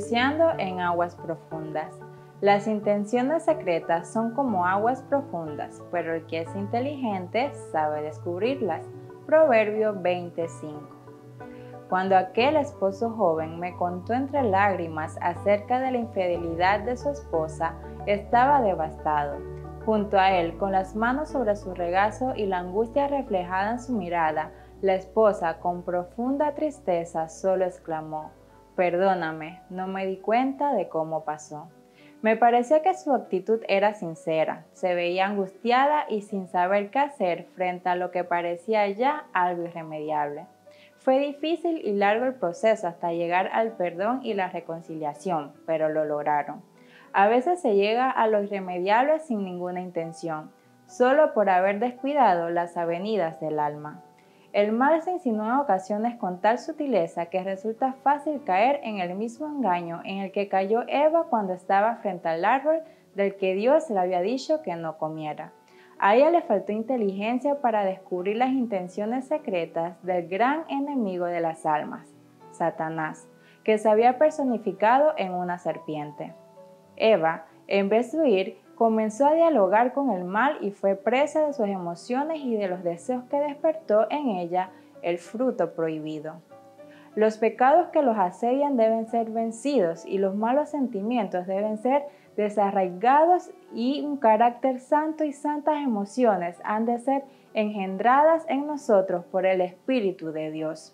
buceando en aguas profundas. Las intenciones secretas son como aguas profundas, pero el que es inteligente sabe descubrirlas. Proverbio 25. Cuando aquel esposo joven me contó entre lágrimas acerca de la infidelidad de su esposa, estaba devastado. Junto a él, con las manos sobre su regazo y la angustia reflejada en su mirada, la esposa, con profunda tristeza, solo exclamó: «Perdóname, no me di cuenta de cómo pasó». Me parecía que su actitud era sincera, se veía angustiada y sin saber qué hacer frente a lo que parecía ya algo irremediable. Fue difícil y largo el proceso hasta llegar al perdón y la reconciliación, pero lo lograron. A veces se llega a lo irremediable sin ninguna intención, solo por haber descuidado las avenidas del alma. El mal se insinúa en ocasiones con tal sutileza que resulta fácil caer en el mismo engaño en el que cayó Eva cuando estaba frente al árbol del que Dios le había dicho que no comiera. A ella le faltó inteligencia para descubrir las intenciones secretas del gran enemigo de las almas, Satanás, que se había personificado en una serpiente. Eva, en vez de huir, comenzó a dialogar con el mal y fue presa de sus emociones y de los deseos que despertó en ella el fruto prohibido. Los pecados que los asedian deben ser vencidos y los malos sentimientos deben ser desarraigados y un carácter santo y santas emociones han de ser engendradas en nosotros por el Espíritu de Dios.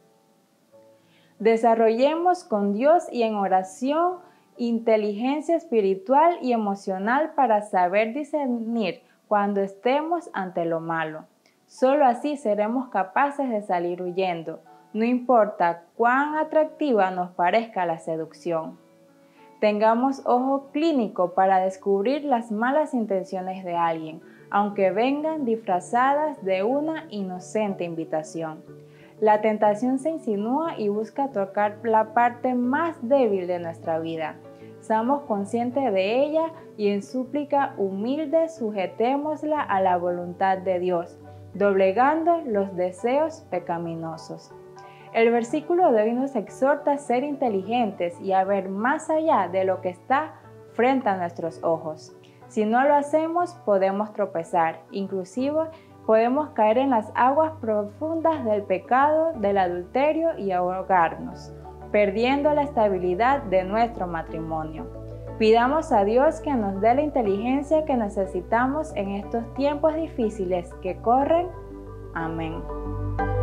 Desarrollemos con Dios y en oración inteligencia espiritual y emocional para saber discernir cuando estemos ante lo malo. Solo así seremos capaces de salir huyendo, no importa cuán atractiva nos parezca la seducción. Tengamos ojo clínico para descubrir las malas intenciones de alguien, aunque vengan disfrazadas de una inocente invitación. La tentación se insinúa y busca tocar la parte más débil de nuestra vida. Seamos conscientes de ella y en súplica humilde sujetémosla a la voluntad de Dios, doblegando los deseos pecaminosos. El versículo de hoy nos exhorta a ser inteligentes y a ver más allá de lo que está frente a nuestros ojos. Si no lo hacemos, podemos tropezar, inclusive podemos caer en las aguas profundas del pecado, del adulterio y ahogarnos, perdiendo la estabilidad de nuestro matrimonio. Pidamos a Dios que nos dé la inteligencia que necesitamos en estos tiempos difíciles que corren. Amén.